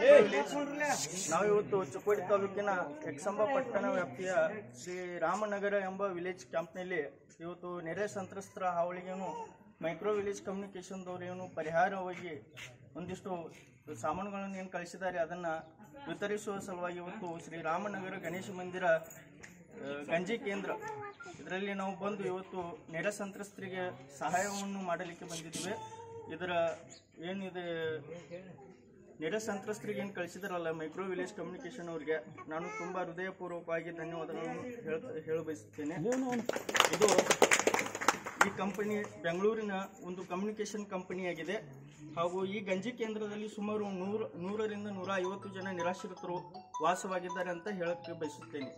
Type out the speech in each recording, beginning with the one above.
ನಾವಿವತ್ತು ಚಿಕ್ಕೋಡಿ ತಾಲೂಕಿನ ಎಕ್ಸಂಬ ಪಟ್ಟಣ ವ್ಯಾಪ್ತಿಯ ಶ್ರೀ ರಾಮನಗರ ಎಂಬ ವಿಲೇಜ್ ಕ್ಯಾಂಪ್ನಲ್ಲಿ ಇವತ್ತು ನೆರೆ ಸಂತ್ರಸ್ತರ ಹಾವಳಿಗೇನು ಮೈಕ್ರೋ ವಿಲೇಜ್ ಕಮ್ಯುನಿಕೇಷನ್ದವರು ಪರಿಹಾರವಾಗಿ ಒಂದಿಷ್ಟು ಸಾಮಾನುಗಳನ್ನು ಏನು ಕಳಿಸಿದ್ದಾರೆ ಅದನ್ನು ವಿತರಿಸುವ ಸಲುವಾಗಿ ಇವತ್ತು ಶ್ರೀ ರಾಮನಗರ ಗಣೇಶ ಮಂದಿರ ಗಂಜಿ ಕೇಂದ್ರ ಇದರಲ್ಲಿ ನಾವು ಬಂದು ಇವತ್ತು ನೆರೆ ಸಂತ್ರಸ್ತರಿಗೆ ಸಹಾಯವನ್ನು ಮಾಡಲಿಕ್ಕೆ ಬಂದಿದ್ದೇವೆ. ಇದರ ಏನಿದೆ ನೆರೆ ಸಂತ್ರಸ್ತರಿಗೆ ಏನು ಕಳಿಸಿದಾರಲ್ಲ ಮೈಕ್ರೋ ವಿಲೇಜ್ ಕಮ್ಯುನಿಕೇಷನ್ ಅವರಿಗೆ ನಾನು ತುಂಬ ಹೃದಯಪೂರ್ವಕವಾಗಿ ಧನ್ಯವಾದಗಳನ್ನು ಹೇಳಬಯಸುತ್ತೇನೆ. ಇದು ಈ ಕಂಪನಿ ಬೆಂಗಳೂರಿನ ಒಂದು ಕಮ್ಯುನಿಕೇಷನ್ ಕಂಪನಿಯಾಗಿದೆ ಹಾಗೂ ಈ ಗಂಜಿ ಕೇಂದ್ರದಲ್ಲಿ ಸುಮಾರು 100ರಿಂದ 150 ಜನ ನಿರಾಶ್ರಿತರು ವಾಸವಾಗಿದ್ದಾರೆ ಅಂತ ಹೇಳಕ್ಕೆ ಬಯಸುತ್ತೇನೆ.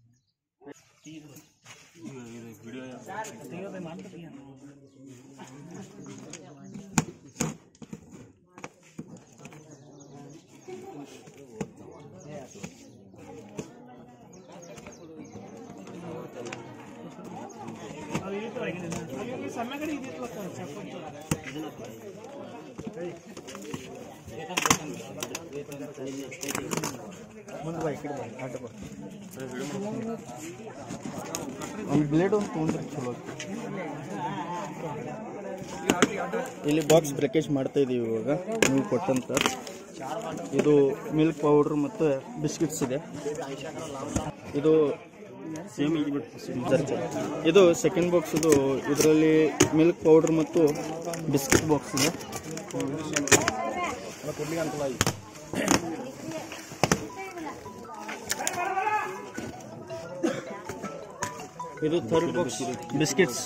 ಒಂದು ಬ್ಲೇಡ್ ಒಂದು ತೊಗೊಂಡ್ರೆ ಚಲೋ. ಇಲ್ಲಿ ಬಾಕ್ಸ್ ಬ್ರೇಕೇಜ್ ಮಾಡ್ತಾ ಇದೀವಿ ಇವಾಗ ನೀವು ಕೊಟ್ಟಂತ. ಇದು ಮಿಲ್ಕ್ ಪೌಡರ್ ಮತ್ತು ಬಿಸ್ಕಿಟ್ಸ್ ಇದೆ. ಇದು ಸೆಕೆಂಡ್ ಬಾಕ್ಸ್. ಇದರಲ್ಲಿ ಮಿಲ್ಕ್ ಪೌಡರ್ ಮತ್ತು ಬಿಸ್ಕಿಟ್ ಬಾಕ್ಸ್ ಇದೆ. ಇದು third box biscuits.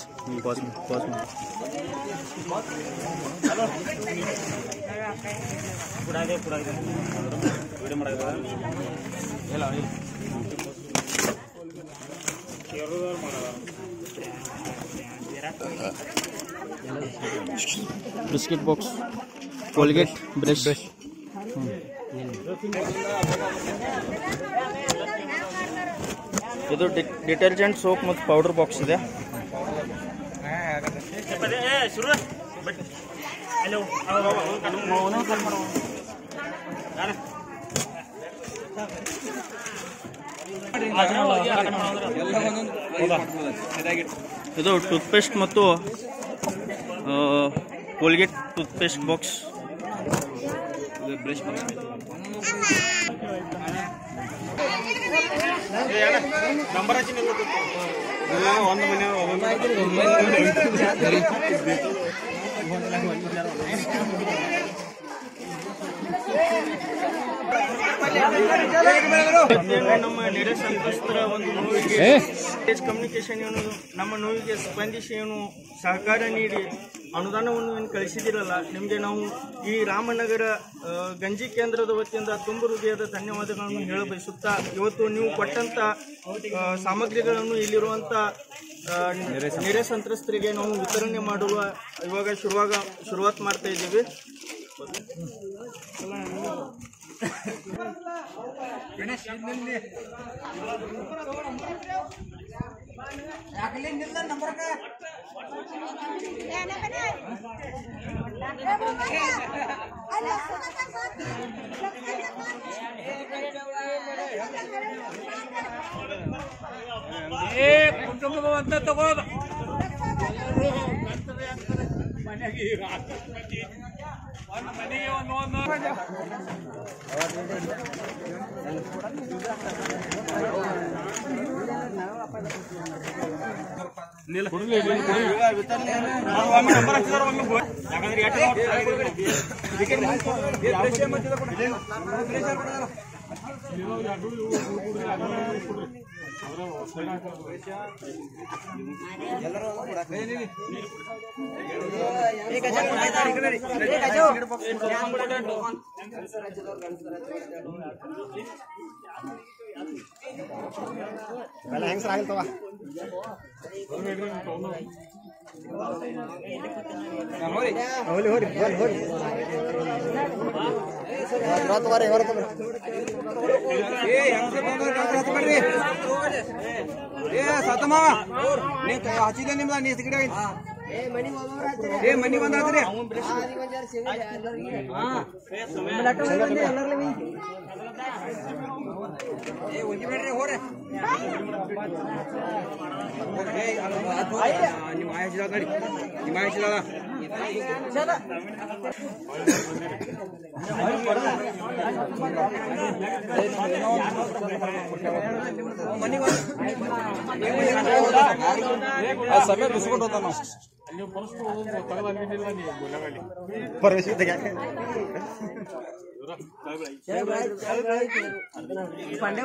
Biscuit box, Colgate brush, ಇದು ಡಿಟರ್ಜೆಂಟ್ ಸೋಪ್ ಮತ್ತು ಪೌಡರ್ ಬಾಕ್ಸ್ ಇದೆ. ಇದು ಟೂತ್ಪೇಸ್ಟ್ ಮತ್ತು Colgate toothpaste box. Brush box. Number ಹಚ್ಚಿ ಒಂದು ಮನೆ ನಮ್ಮ ನೆರೆ ಸಂತ್ರಸ್ತರ ಒಂದು ನೋವಿಗೆ ಕಮ್ಯುನಿಕೇಷನ್ ಏನು ನಮ್ಮ ನೋವಿಗೆ ಸ್ಪಂದಿಸಿ ಏನು ಸಹಕಾರ ನೀಡಿ ಅನುದಾನವನ್ನು ಏನು ಕಳಿಸಿದಿರಲ್ಲ ನಿಮಗೆ ನಾವು ಈ ರಾಮನಗರ ಗಂಜಿ ಕೇಂದ್ರದ ವತಿಯಿಂದ ತುಂಬ ಹೃದಯದ ಧನ್ಯವಾದಗಳನ್ನು ಹೇಳಬಯಸುತ್ತಾ ಇವತ್ತು ನೀವು ಕೊಟ್ಟಂತ ಸಾಮಗ್ರಿಗಳನ್ನು ಇಲ್ಲಿರುವಂಥ ನೆರೆ ಸಂತ್ರಸ್ತರಿಗೆ ನಾವು ವಿತರಣೆ ಮಾಡುವ ಇವಾಗ ಶುರುವಾತ್ ಮಾಡ್ತಾ ಇದ್ದೀವಿ. ಕುಟುಂಬ ಅಂತ ತಗೋದು ಮನೆಗೆ ಒಂದು ಮನೆಗೆ ಒಂದು ನಂಬರ್ ಹಚ್ಚಿದಾರ ಹೆಂಗ್ಸರಾಗಿಲ್ತವ ಹೋರಿ ಹೋರಿ ಹೋರಿ ಹೋರಿ ಸತಮಾವ ಹಚ್ಚಿದೆ ನಿಮ್ದ ನೀ ಸಿಗಡೆ ಮನಿ ಬಂದಾದ್ರಿ ಒಂದಿ ಬೇಡ್ರಿ ಹೋರಿ ನಿಮ್ಮ ಆಯಸಿದ ನಡಿ ನಿಮ್ಮ ಆಯಸಿದ ಮನಿ ಸಮಯ ಬಿಸ್ಕೊಂಡು ಹೋದ ನಾವು परवेश पांडे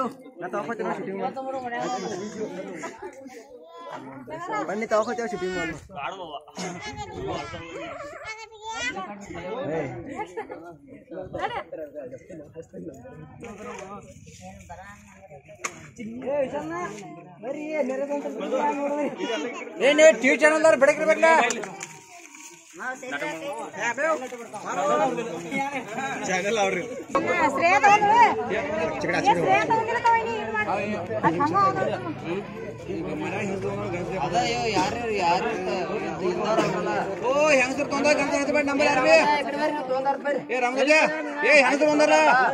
बन्नी तवख शूटिंग टीवी चैनल बेड़क चैनल ಹೆಂಗಸರು ತೊಂದ ನಂಬರ್ ಯಾರು ರಾಮರಾಜ ಹೆಂಗಸರು ತೊಂದಾರ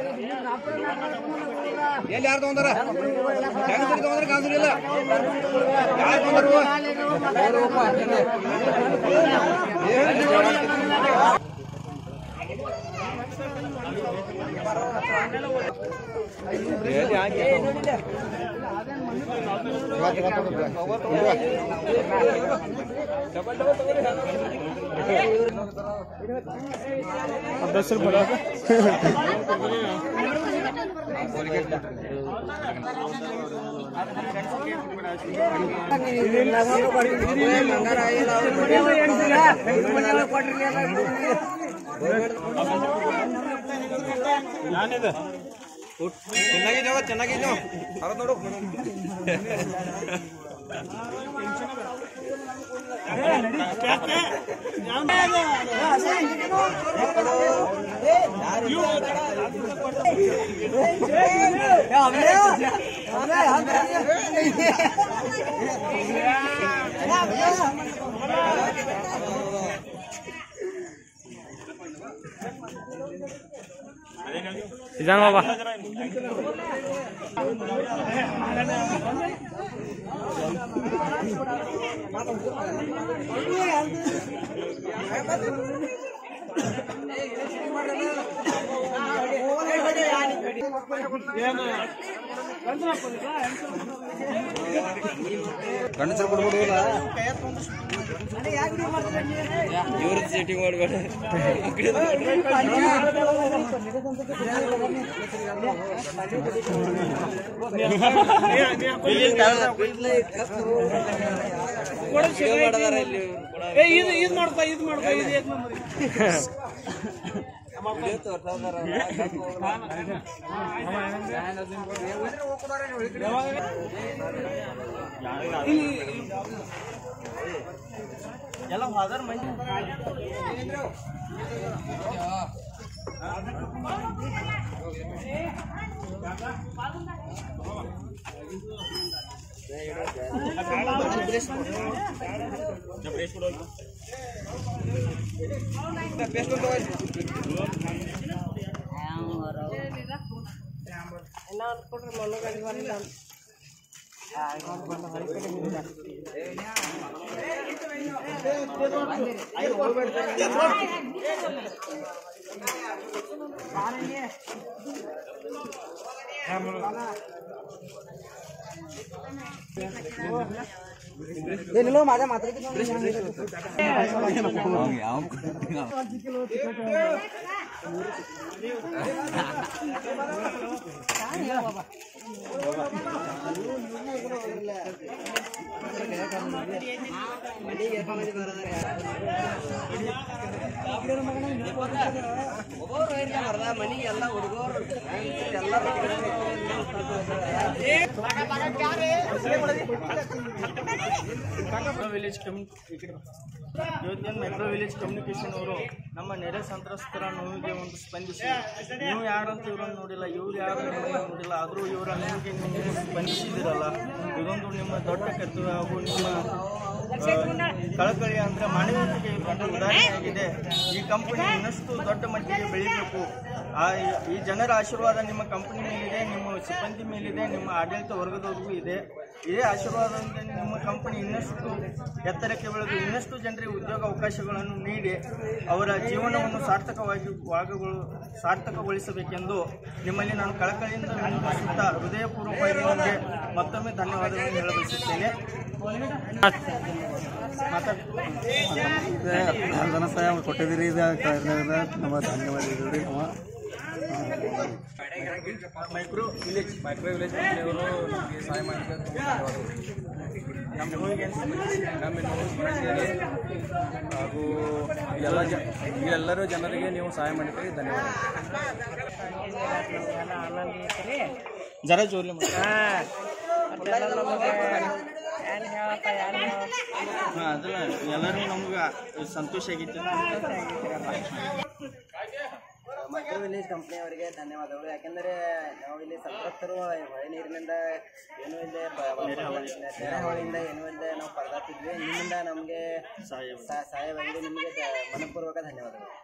ಎಲ್ಲಿ ಯಾರು ತೊಂದಾರ ಹೆಂಗಸರು ತೊಂದ್ರೆ ಕಾಣಿಸಲಿಲ್ಲ ಯಾರು ತೊಂದರು ಚೆನ್ನಾಗಿದ್ದಾವ ಚೆನ್ನಾಗಿದ್ದಾವ ಅರ ನೋಡು जान बाबा ಗಂಡಸರು ಕೊಡ್ಬೋದು ಇವ್ರ ಸೆಟ್ಟಿಂಗ್ ಮಾಡ್ಬೇಡ ಇದು ಮಾಡ್ತಾ ಇದು ಎಲ್ಲ ಹಾದರ್ ಮಂದಿ माझ्या मात्र ಮನೆಗೆ ಎಲ್ಲ ಹುಡುಗರು ವಿಲೇಜ್ ಇವತ್ತೇನು ಮೈಕ್ರೋ ವಿಲೇಜ್ ಕಮ್ಯುನಿಕೇಶನ್ ಅವರು ನಮ್ಮ ನೆರೆ ಸಂತ್ರಸ್ತರ ನೋವಿಗೆ ಒಂದು ಸ್ಪಂದಿಸಿ ನೀವು ಯಾರಂತ ಇವರನ್ನು ನೋಡಿಲ್ಲ, ಇವ್ರು ಯಾರು ನಿಮ್ಮನ್ನು ನೋಡಿಲ್ಲ, ಆದರೂ ಇವರ ನೋವಿಗೆ ನೀವು ಸ್ಪಂದಿಸಿದಿರಲ್ಲ. ಇದೊಂದು ನಿಮ್ಮ ದೊಡ್ಡ ಕರ್ತವ್ಯ ಹಾಗೂ ನಿಮ್ಮ ಕಳಕಳಿ ಅಂದರೆ ಮಾನವೀಯತೆಗೆ ಒಂದು ಉದಾಹರಣೆಯಾಗಿದೆ. ಈ ಕಂಪನಿ ಇನ್ನಷ್ಟು ದೊಡ್ಡ ಮಟ್ಟಿಗೆ ಬೆಳೀಬೇಕು. ಈ ಜನರ ಆಶೀರ್ವಾದ ನಿಮ್ಮ ಕಂಪನಿ ಮೇಲಿದೆ, ನಿಮ್ಮ ಸಿಬ್ಬಂದಿ ಮೇಲಿದೆ, ನಿಮ್ಮ ಆಡಳಿತ ವರ್ಗದವರೆಗೂ ಇದೆ. ಇದೇ ಆಶೀರ್ವಾದದಿಂದ ನಿಮ್ಮ ಕಂಪನಿ ಇನ್ನಷ್ಟು ಎತ್ತರಕ್ಕೆ ಬೆಳೆದು ಇನ್ನಷ್ಟು ಜನರಿಗೆ ಉದ್ಯೋಗ ಅವಕಾಶಗಳನ್ನು ನೀಡಿ ಅವರ ಜೀವನವನ್ನು ಸಾರ್ಥಕಗೊಳಿಸಬೇಕೆಂದು ನಿಮ್ಮಲ್ಲಿ ನಾನು ಕಳಕಳಿಯಿಂದ ವಿನಂತಿಸುತ್ತಾ ಹೃದಯಪೂರ್ವಕವಾಗಿ ನಿಮಗೆ ಮತ್ತೊಮ್ಮೆ ಧನ್ಯವಾದಗಳನ್ನು ಹೇಳಬಯಸುತ್ತೇನೆ. ಧನ ಸಹಾಯ ಕೊಟ್ಟಿದ್ದೀರಿ, ನಮ್ಮ ಧನ್ಯವಾದಗಳು. ಮೈಕ್ರೋ ವಿಲೇಜ್ ಕಂಪ್ನಿಯವರು ನಮಗೆ ಸಹಾಯ ಮಾಡಿದ್ದಾರೆ. ನಮ್ಮ ಸಮಸ್ಯೆಗೆ ಹಾಗೂ ಎಲ್ಲರೂ ಜನರಿಗೆ ನೀವು ಸಹಾಯ ಮಾಡಿದ್ದೀರಿ, ಧನ್ಯವಾದ. ಜರ ಜೋರ್ಲಿ ಅದಲ್ಲ, ಎಲ್ಲರೂ ನಮ್ಗೆ ಸಂತೋಷ ಆಗೈತೆ. ಮೈಕ್ರೋ ವಿಲೇಜ್ ಕಂಪ್ನಿಯವರಿಗೆ ಧನ್ಯವಾದಗಳು. ಯಾಕೆಂದರೆ ನಾವು ಇಲ್ಲಿ ಸಂತ್ರಸ್ತರು ಮಳೆ ನೀರಿನಿಂದ ಏನೂ ಇಲ್ಲದೆ ನೆರೆಹೊಳೆಯಿಂದ ಏನೂ ಇಲ್ಲದೆ ನಾವು ಪರದಾಡ್ತಿದ್ವಿ. ನಿಮ್ಮಿಂದ ನಮಗೆ ಸಹಾಯವಾಗಿದೆ. ನಿಮಗೆ ಮನಪೂರ್ವಕ ಧನ್ಯವಾದಗಳು.